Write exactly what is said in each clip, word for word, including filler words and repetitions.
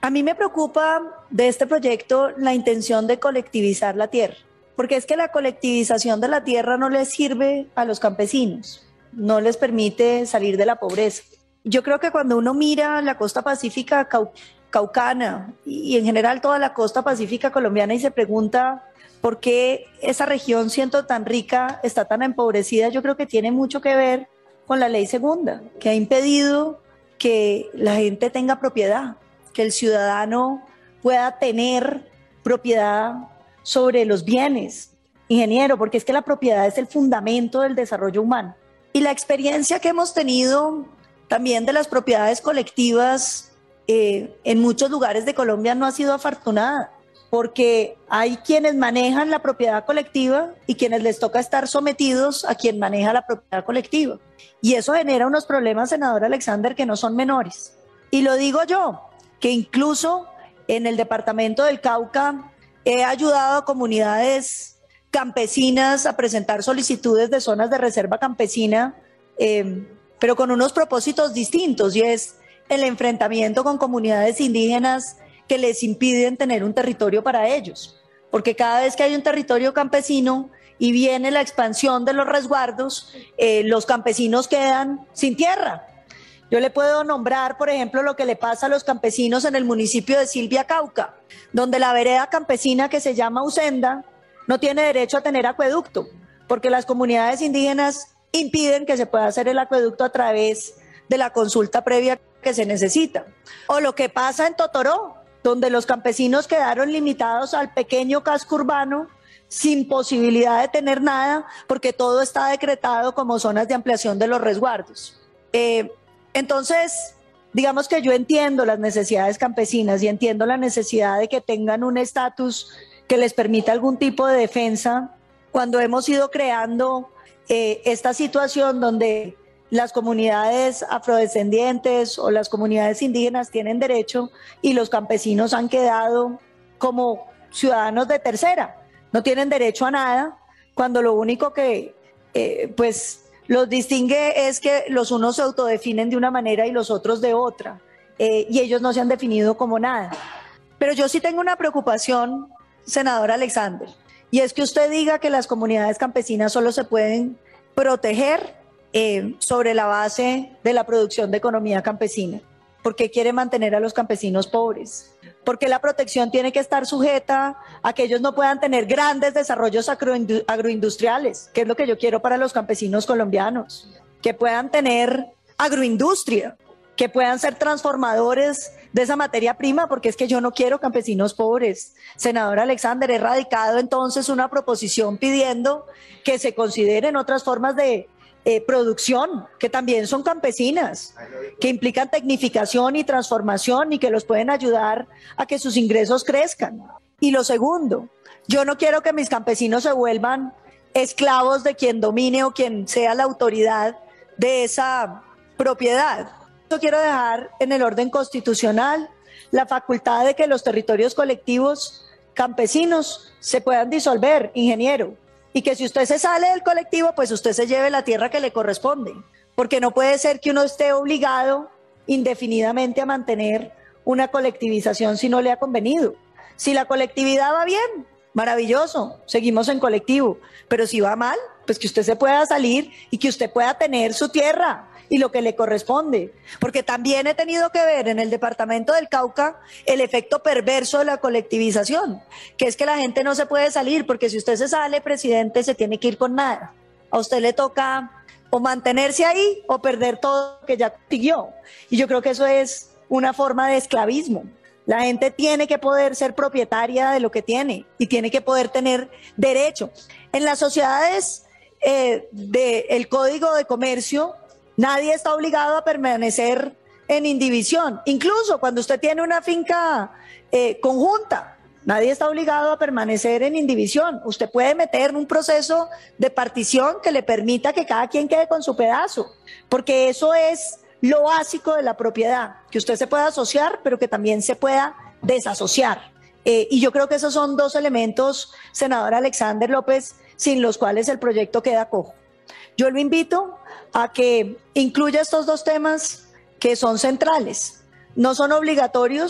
A mí me preocupa de este proyecto la intención de colectivizar la tierra, porque es que la colectivización de la tierra no les sirve a los campesinos, no les permite salir de la pobreza. Yo creo que cuando uno mira la costa pacífica cau caucana y en general toda la costa pacífica colombiana y se pregunta por qué esa región, siendo tan rica, está tan empobrecida, yo creo que tiene mucho que ver con la ley segunda, que ha impedido que la gente tenga propiedad, que el ciudadano pueda tener propiedad sobre los bienes. Ingeniero, porque es que la propiedad es el fundamento del desarrollo humano. Y la experiencia que hemos tenido también de las propiedades colectivas eh, en muchos lugares de Colombia no ha sido afortunada, porque hay quienes manejan la propiedad colectiva y quienes les toca estar sometidos a quien maneja la propiedad colectiva. Y eso genera unos problemas, senador Alexander, que no son menores. Y lo digo yo, que incluso en el departamento del Cauca he ayudado a comunidades campesinas a presentar solicitudes de zonas de reserva campesina, eh, pero con unos propósitos distintos, y es el enfrentamiento con comunidades indígenas que les impiden tener un territorio para ellos, porque cada vez que hay un territorio campesino y viene la expansión de los resguardos, eh, los campesinos quedan sin tierra. Yo le puedo nombrar, por ejemplo, lo que le pasa a los campesinos en el municipio de Silvia, Cauca, donde la vereda campesina que se llama Usenda no tiene derecho a tener acueducto, porque las comunidades indígenas impiden que se pueda hacer el acueducto a través de la consulta previa que se necesita. O lo que pasa en Totoró, donde los campesinos quedaron limitados al pequeño casco urbano sin posibilidad de tener nada, porque todo está decretado como zonas de ampliación de los resguardos. Eh, Entonces, digamos que yo entiendo las necesidades campesinas y entiendo la necesidad de que tengan un estatus que les permita algún tipo de defensa cuando hemos ido creando eh, esta situación donde las comunidades afrodescendientes o las comunidades indígenas tienen derecho y los campesinos han quedado como ciudadanos de tercera, no tienen derecho a nada, cuando lo único que eh, pues los distingue es que los unos se autodefinen de una manera y los otros de otra, eh, y ellos no se han definido como nada. Pero yo sí tengo una preocupación, senador Alexander, y es que usted diga que las comunidades campesinas solo se pueden proteger eh, sobre la base de la producción de economía campesina. ¿Por qué quiere mantener a los campesinos pobres? Porque la protección tiene que estar sujeta a que ellos no puedan tener grandes desarrollos agroindustriales, que es lo que yo quiero para los campesinos colombianos, que puedan tener agroindustria, que puedan ser transformadores de esa materia prima, porque es que yo no quiero campesinos pobres. Senador Alexander, he radicado entonces una proposición pidiendo que se consideren otras formas de Eh, producción, que también son campesinas, que implican tecnificación y transformación y que los pueden ayudar a que sus ingresos crezcan. Y lo segundo, yo no quiero que mis campesinos se vuelvan esclavos de quien domine o quien sea la autoridad de esa propiedad. Yo quiero dejar en el orden constitucional la facultad de que los territorios colectivos campesinos se puedan disolver, ingeniero. Y que si usted se sale del colectivo, pues usted se lleve la tierra que le corresponde, porque no puede ser que uno esté obligado indefinidamente a mantener una colectivización si no le ha convenido. Si la colectividad va bien, maravilloso, seguimos en colectivo, pero si va mal, pues que usted se pueda salir y que usted pueda tener su tierra y lo que le corresponde, porque también he tenido que ver en el departamento del Cauca el efecto perverso de la colectivización, que es que la gente no se puede salir, porque si usted se sale, presidente, se tiene que ir con nada. A usted le toca o mantenerse ahí o perder todo lo que ya consiguió, y yo creo que eso es una forma de esclavismo. La gente tiene que poder ser propietaria de lo que tiene y tiene que poder tener derecho. En las sociedades eh, del Código de Comercio, nadie está obligado a permanecer en indivisión. Incluso cuando usted tiene una finca eh, conjunta, nadie está obligado a permanecer en indivisión. Usted puede meter un proceso de partición que le permita que cada quien quede con su pedazo, porque eso es lo básico de la propiedad, que usted se pueda asociar, pero que también se pueda desasociar. Eh, y yo creo que esos son dos elementos, senador Alexander López, sin los cuales el proyecto queda cojo. Yo lo invito a que incluya estos dos temas que son centrales. No son obligatorios,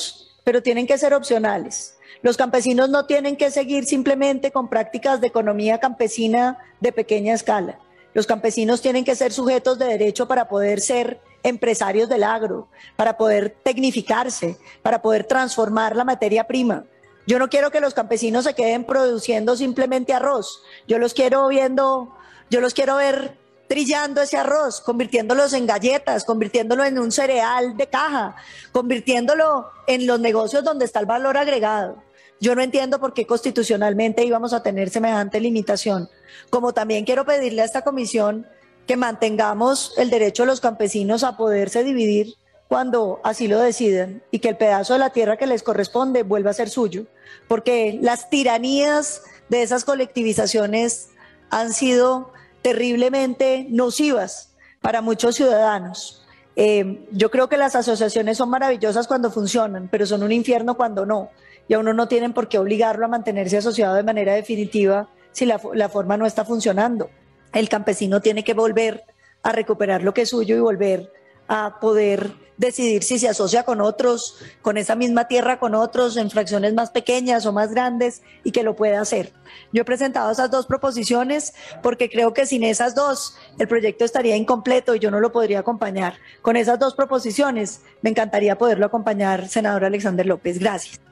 pero tienen que ser opcionales. Los campesinos no tienen que seguir simplemente con prácticas de economía campesina de pequeña escala. Los campesinos tienen que ser sujetos de derecho para poder ser empresarios del agro, para poder tecnificarse, para poder transformar la materia prima. Yo no quiero que los campesinos se queden produciendo simplemente arroz. Yo los quiero viendo, yo los quiero ver trillando ese arroz, convirtiéndolos en galletas, convirtiéndolo en un cereal de caja, convirtiéndolo en los negocios donde está el valor agregado. Yo no entiendo por qué constitucionalmente íbamos a tener semejante limitación. Como también quiero pedirle a esta comisión que mantengamos el derecho de los campesinos a poderse dividir cuando así lo decidan y que el pedazo de la tierra que les corresponde vuelva a ser suyo, porque las tiranías de esas colectivizaciones han sido terriblemente nocivas para muchos ciudadanos. Eh, yo creo que las asociaciones son maravillosas cuando funcionan, pero son un infierno cuando no, y a uno no tienen por qué obligarlo a mantenerse asociado de manera definitiva si la, la forma no está funcionando. El campesino tiene que volver a recuperar lo que es suyo y volver a poder decidir si se asocia con otros, con esa misma tierra, con otros, en fracciones más pequeñas o más grandes, y que lo pueda hacer. Yo he presentado esas dos proposiciones porque creo que sin esas dos el proyecto estaría incompleto y yo no lo podría acompañar. Con esas dos proposiciones me encantaría poderlo acompañar, senador Alexander López. Gracias.